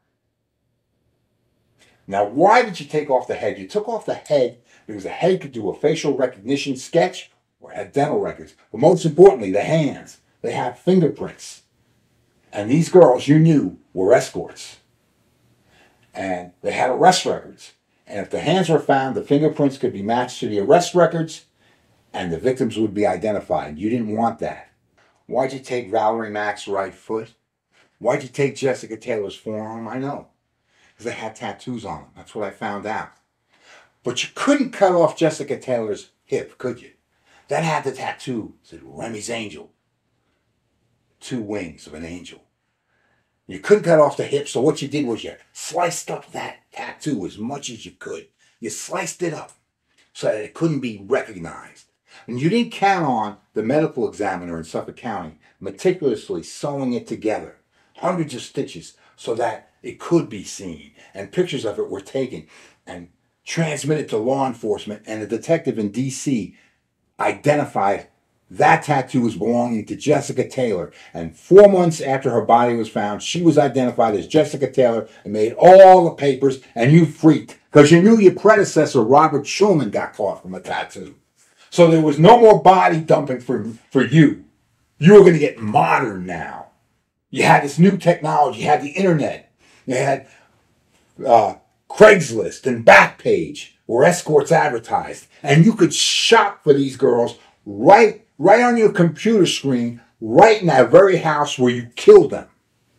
Now, why did you take off the head? You took off the head because the head could do a facial recognition sketch or had dental records. But most importantly, the hands. They have fingerprints. And these girls, you knew, were escorts. And they had arrest records. And if the hands were found, the fingerprints could be matched to the arrest records and the victims would be identified. You didn't want that. Why'd you take Valerie Mack's right foot? Why'd you take Jessica Taylor's forearm? I know. Because they had tattoos on them. That's what I found out. But you couldn't cut off Jessica Taylor's hip, could you? That had the tattoo. It said Remy's Angel. Two wings of an angel. You couldn't cut off the hip, so what you did was you sliced up that tattoo as much as you could. You sliced it up so that it couldn't be recognized. And you didn't count on the medical examiner in Suffolk County meticulously sewing it together. Hundreds of stitches so that it could be seen. And pictures of it were taken and transmitted to law enforcement. And a detective in D C identified that tattoo as belonging to Jessica Taylor. And four months after her body was found, she was identified as Jessica Taylor and made all the papers. And you freaked because you knew your predecessor, Robert Schulman, got caught from a tattoo. So there was no more body dumping for, for you. You were going to get modern now. You had this new technology. You had the internet. You had uh, Craigslist and Backpage where escorts advertised. And you could shop for these girls right, right on your computer screen, right in that very house where you killed them.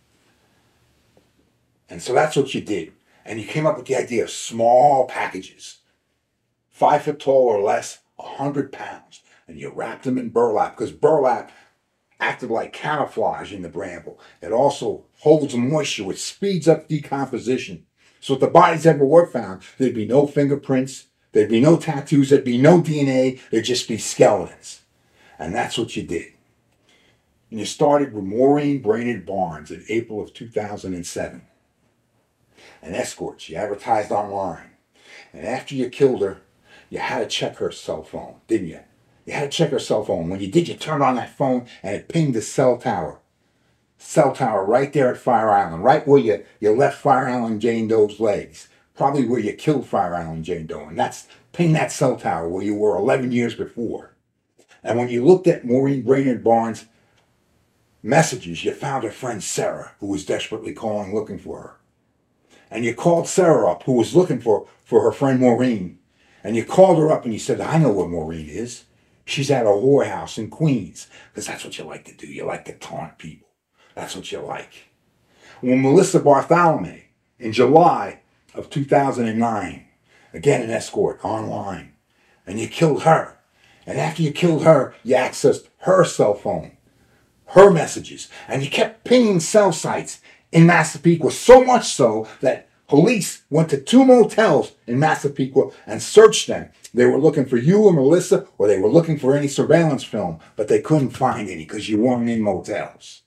And so that's what you did. And you came up with the idea of small packages. Five foot tall or less, a hundred pounds. And you wrapped them in burlap because burlap acted like camouflage in the Bramble. It also holds moisture, which speeds up decomposition. So if the bodies ever were found, there'd be no fingerprints, there'd be no tattoos, there'd be no D N A, there'd just be skeletons. And that's what you did. And you started with Maureen Brainerd Barnes in April of two thousand seven. An escort, she advertised online. And after you killed her, you had to check her cell phone, didn't you? You had to check her cell phone. When you did, you turned on that phone and it pinged the cell tower. Cell tower right there at Fire Island, right where you, you left Fire Island Jane Doe's legs. probably where you killed Fire Island Jane Doe, and that's ping that cell tower where you were eleven years before. And when you looked at Maureen Brainerd Barnes' messages, you found her friend Sarah, who was desperately calling, looking for her. And you called Sarah up, who was looking for, for her friend Maureen. And you called her up and you said, I know where Maureen is. She's at a whorehouse in Queens. Because that's what you like to do. You like to taunt people. That's what you like. When Melissa Bartholomew, in July of two thousand nine, again an escort online, and you killed her. And after you killed her, you accessed her cell phone, her messages, and you kept pinging cell sites in Massapequa, so much so that police went to two motels in Massapequa and searched them. They were looking for you or Melissa, or they were looking for any surveillance film, but they couldn't find any because you weren't in motels.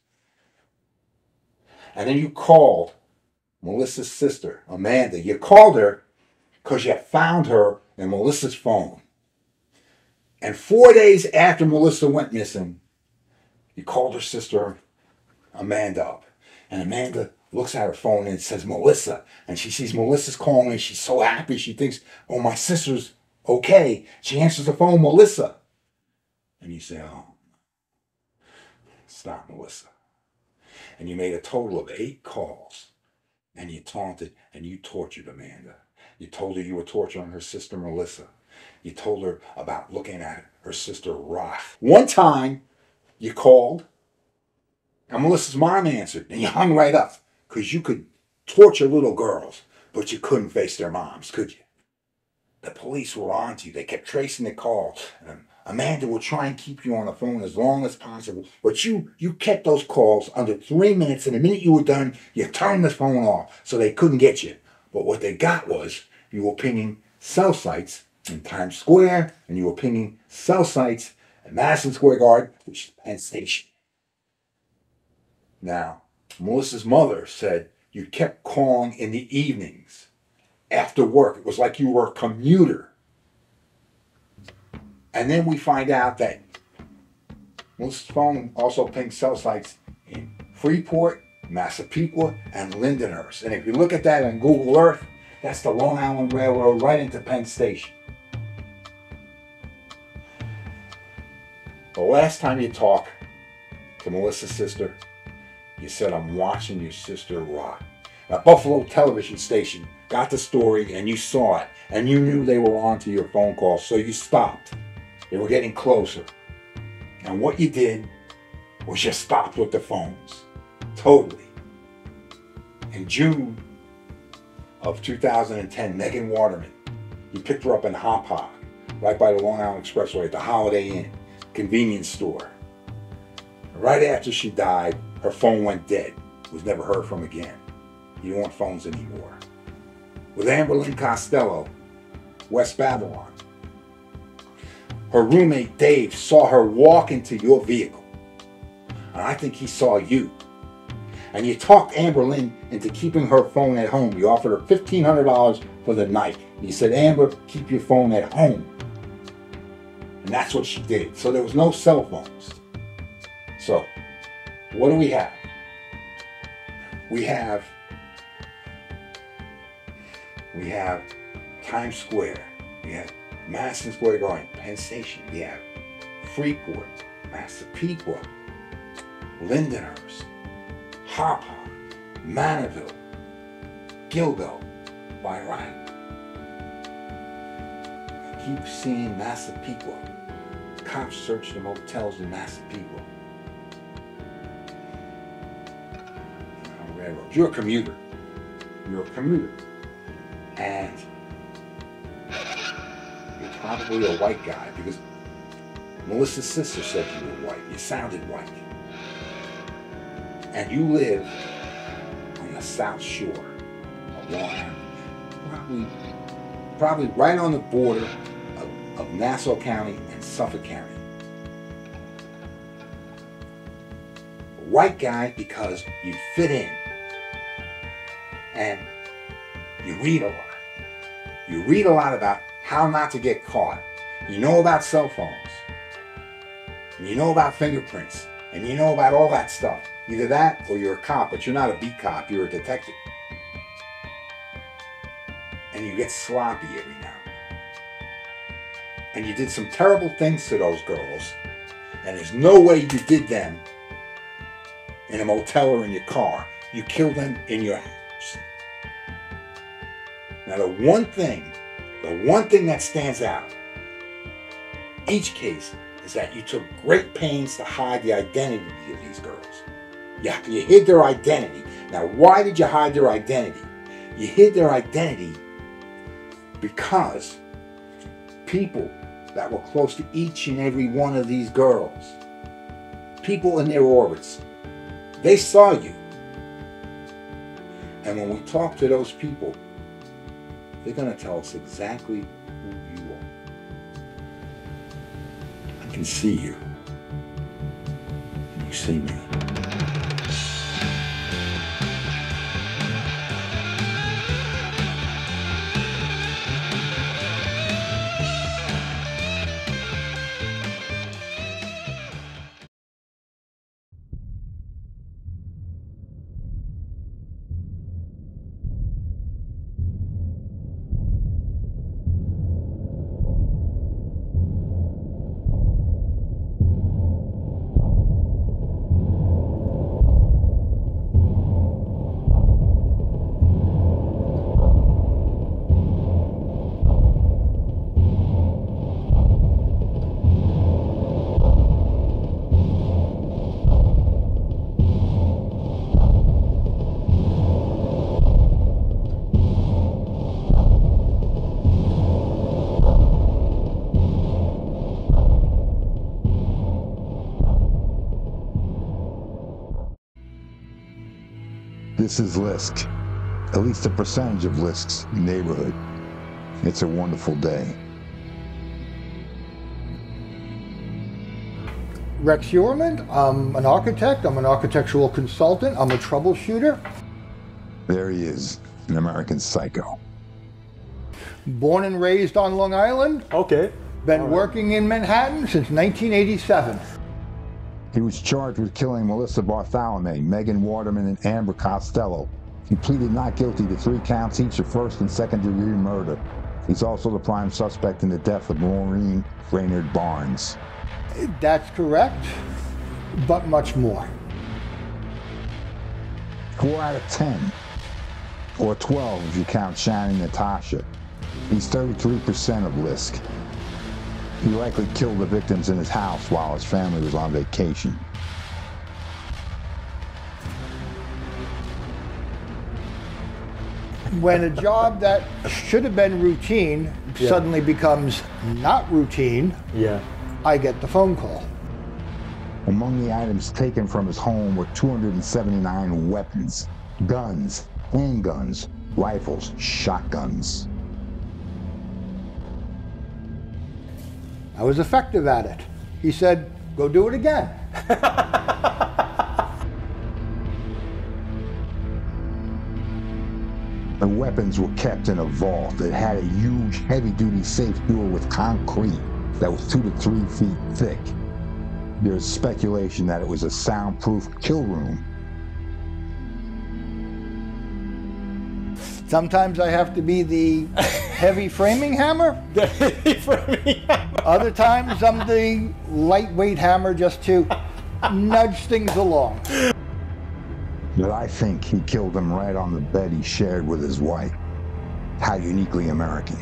And then you called Melissa's sister, Amanda. You called her because you found her in Melissa's phone. And four days after Melissa went missing, you called her sister, Amanda, up. And Amanda looks at her phone and it says, Melissa. And she sees Melissa's calling and she's so happy. She thinks, oh, my sister's okay. She answers the phone, Melissa. And you say, oh, it's not Melissa. And you made a total of eight calls. And you taunted and you tortured Amanda. You told her you were torturing her sister, Melissa. You told her about looking at her sister, Roth. One time, you called, and Melissa's mom answered, and you hung right up, because you could torture little girls, but you couldn't face their moms, could you? The police were on to you. They kept tracing the call. And Amanda would try and keep you on the phone as long as possible, but you, you kept those calls under three minutes, and the minute you were done, you turned the phone off, so they couldn't get you. But what they got was, you were pinging cell sites in Times Square, and you were pinging cell sites at Madison Square Garden, which is Penn Station. Now, Melissa's mother said you kept calling in the evenings after work. It was like you were a commuter. And then we find out that Melissa's phone also pinged cell sites in Freeport, Massapequa, and Lindenhurst. And if you look at that on Google Earth, that's the Long Island Railroad right into Penn Station. The last time you talked to Melissa's sister, you said, I'm watching your sister rot. A Buffalo television station got the story and you saw it and you knew they were on to your phone call, so you stopped. They were getting closer. And what you did was you stopped with the phones. Totally. In June of two thousand ten, Megan Waterman, you picked her up in Hop Hog, right by the Long Island Expressway at the Holiday Inn convenience store. Right after she died, her phone went dead. Was never heard from again. You don't want phones anymore. With Amber Lynn Costello, West Babylon, her roommate Dave saw her walk into your vehicle. And I think he saw you. And you talked Amber Lynn into keeping her phone at home. You offered her fifteen hundred dollars for the night. You said, Amber, keep your phone at home. And that's what she did. So there was no cell phones. So, what do we have? We have, we have Times Square. We have Madison Square Garden, Penn Station. We have Freeport, Massapequa, Lindenhurst, Hop Hog, Manaville, Gilgo, by right. Keep seeing Massapequa. Cops search the motels in Massapequa. Railroad. You're a commuter. You're a commuter. And you're probably a white guy because Melissa's sister said you were white. You sounded white. And you live on the South Shore of Long Island. Probably, probably right on the border of, of Nassau County and Suffolk County. A white guy because you fit in. And you read a lot. You read a lot about how not to get caught. You know about cell phones. And you know about fingerprints. And you know about all that stuff. Either that or you're a cop, but you're not a beat cop, you're a detective. and you get sloppy every now and then. And you did some terrible things to those girls, and there's no way you did them in a motel or in your car. You killed them in your house. Now the one thing, the one thing that stands out, each case, is that you took great pains to hide the identity of these girls. Yeah, you hid their identity. Now, why did you hide their identity? You hid their identity because people that were close to each and every one of these girls, people in their orbits, they saw you. And when we talk to those people, they're going to tell us exactly who you are. I can see you. And you see me. This is Lisk, at least a percentage of Lisk's neighborhood. It's a wonderful day. Rex Heuermann, I'm an architect, I'm an architectural consultant, I'm a troubleshooter. There he is, an American Psycho. Born and raised on Long Island. Okay. Been All right. working in Manhattan since nineteen eighty-seven. He was charged with killing Melissa Bartholomew, Megan Waterman, and Amber Costello. He pleaded not guilty to three counts each of first and second degree murder. He's also the prime suspect in the death of Maureen Brainerd Barnes. That's correct, but much more. Four out of ten, or twelve if you count Shannon Natasha. He's thirty-three percent of Lisk. He likely killed the victims in his house while his family was on vacation. When a job that should have been routine Yeah. suddenly becomes not routine, Yeah. I get the phone call. Among the items taken from his home were two hundred seventy-nine weapons, guns, handguns, rifles, shotguns. I was effective at it. He said, go do it again. The weapons were kept in a vault that had a huge heavy-duty safe door with concrete that was two to three feet thick. There's speculation that it was a soundproof kill room. Sometimes I have to be the heavy framing hammer. The heavy framing hammer. Other times I'm the lightweight hammer just to nudge things along. But I think he killed them right on the bed he shared with his wife. How uniquely American.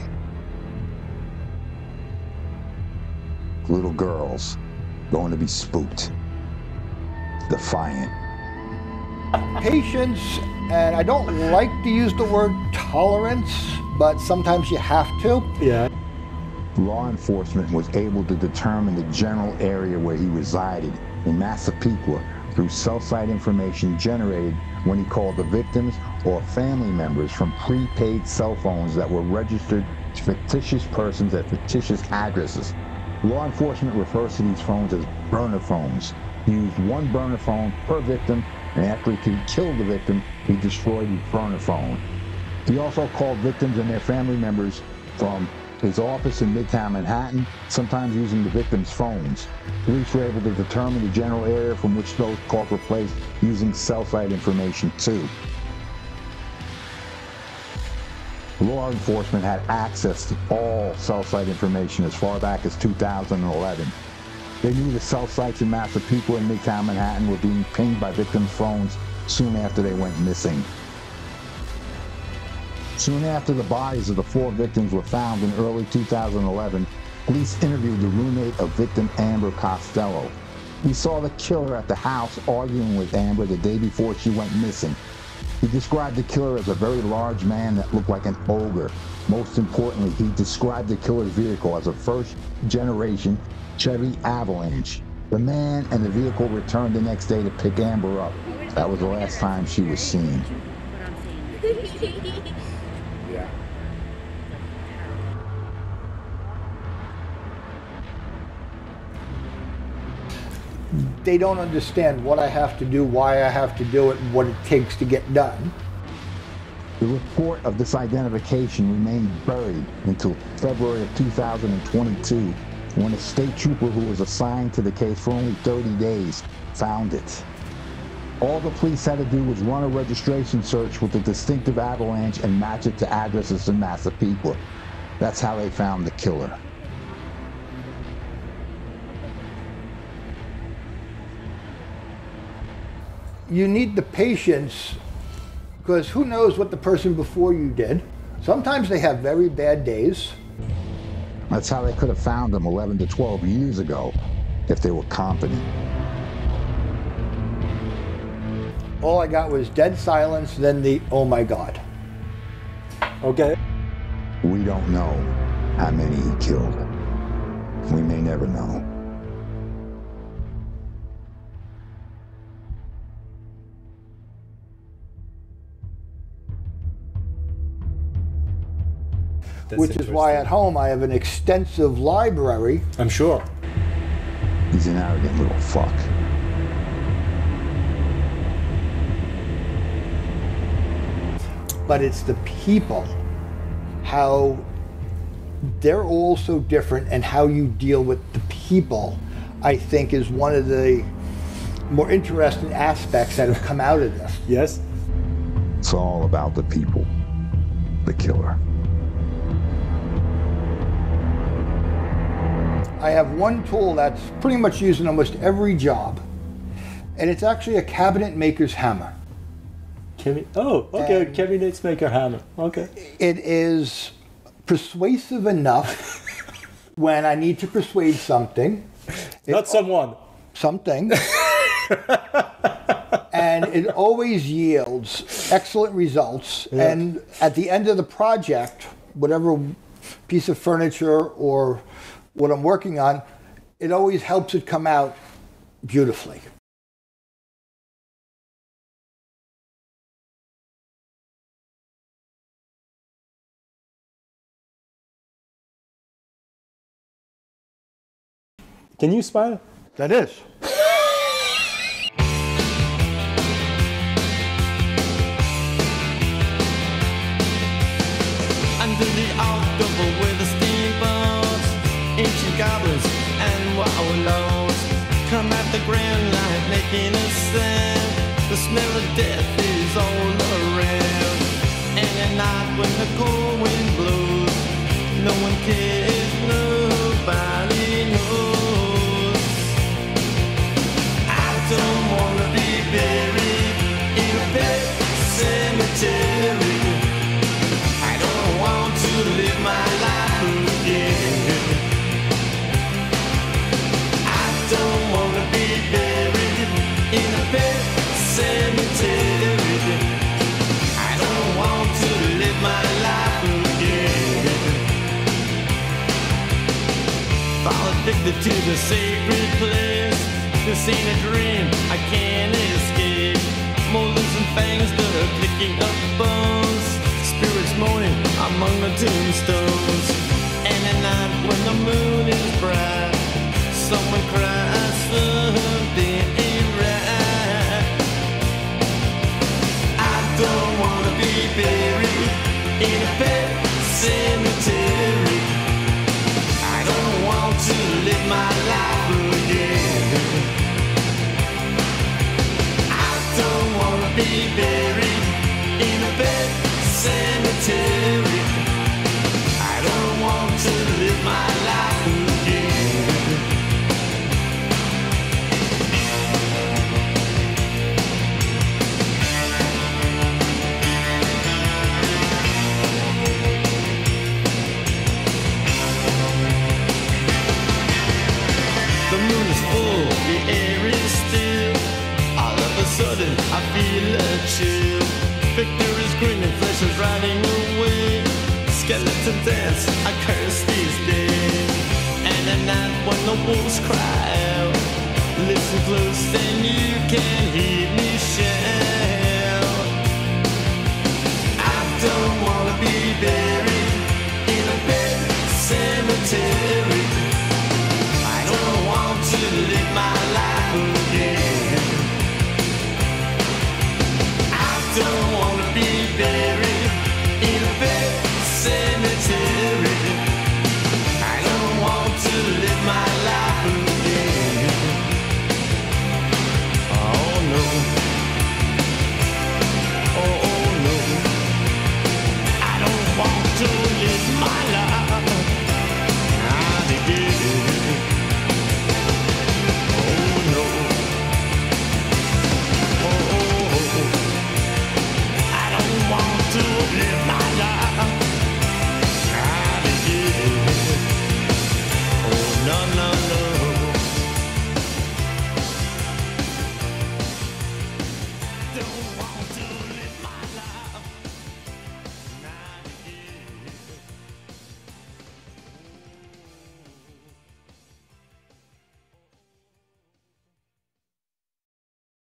Little girls going to be spooked. Defiant. Patience, and I don't like to use the word tolerance, but sometimes you have to. Yeah. Law enforcement was able to determine the general area where he resided in Massapequa through cell site information generated when he called the victims or family members from prepaid cell phones that were registered to fictitious persons at fictitious addresses. Law enforcement refers to these phones as burner phones. He used one burner phone per victim, and after he killed the victim, he destroyed the burner phone. He also called victims and their family members from his office in Midtown Manhattan, sometimes using the victims' phones. Police were able to determine the general area from which those calls were placed using cell site information too. Law enforcement had access to all cell site information as far back as two thousand eleven. They knew the cell sites in Massapequa and Midtown Manhattan were being pinged by victims' phones soon after they went missing. Soon after the bodies of the four victims were found in early two thousand eleven, police interviewed the roommate of victim Amber Costello. We saw the killer at the house arguing with Amber the day before she went missing. He described the killer as a very large man that looked like an ogre. Most importantly, he described the killer's vehicle as a first-generation Chevy Avalanche. The man and the vehicle returned the next day to pick Amber up. That was the last time she was seen. Yeah. They don't understand what I have to do, why I have to do it, and what it takes to get done. The report of this identification remained buried until February of two thousand twenty-two, when a state trooper who was assigned to the case for only thirty days found it. All the police had to do was run a registration search with the distinctive Avalanche and match it to addresses in Massapequa. That's how they found the killer. You need the patience, because who knows what the person before you did. Sometimes they have very bad days. That's how they could have found them eleven to twelve years ago, if they were competent. All I got was dead silence, then the, oh my God. Okay. We don't know how many he killed. We may never know. That's Which is why at home I have an extensive library. I'm sure. He's an arrogant little fuck. But it's the people, how they're all so different, and how you deal with the people, I think, is one of the more interesting aspects that have come out of this. Yes? It's all about the people, the killer. I have one tool that's pretty much used in almost every job, and it's actually a cabinet maker's hammer. Cabi oh, okay, and cabinet maker hammer, okay. It is persuasive enough when I need to persuade something. Not it, someone. Something. And it always yields excellent results. Yeah. And at the end of the project, whatever piece of furniture or what I'm working on, it always helps it come out beautifully. Can you smile? That is. Under the October with the steamboats, ancient goblins and wallows come at the grand light making a sound. The smell of death is all around. And at night when the cold wind blows, no one cares, nobody knows. I don't wanna be buried in a pet cemetery. I don't want to live my life again. I don't wanna be buried in a pet cemetery. I don't want to live my life again. Fall addicted to the sacred place. This ain't a dream, I can't escape. Molars and fangs that are picking up bones. Spirits moaning among the tombstones. And at night when the moon is bright, someone cries something ain't right. I don't wanna be buried in a pet cemetery. I don't want to live my life again. I don't wanna be buried in a pet cemetery. the night when the wolves cry out. Listen close and you can hear me shout. I don't wanna be buried in a pet cemetery.